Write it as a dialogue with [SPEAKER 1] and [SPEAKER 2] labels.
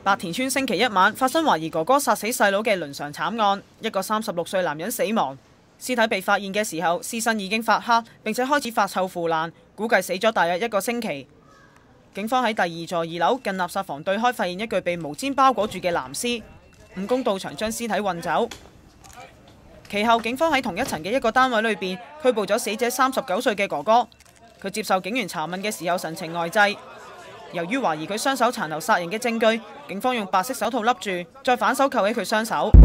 [SPEAKER 1] 白田村星期一晚發生懷疑哥哥殺死細佬嘅倫常慘案，一個36歲男人死亡，屍體被發現嘅時候，屍身已經發黑，並且開始發臭腐爛，估計死咗大約1個星期。警方喺第2座2樓近垃圾房對開發現一具被毛氈包裹住嘅男屍，誤工到場將屍體運走。其後警方喺同一層嘅一個單位裏邊拘捕咗死者39歲嘅哥哥，佢接受警員查問嘅時候神情呆滯。由於懷疑佢雙手殘留殺人嘅證據，警方用白色手套笠住，再反手扣起佢雙手。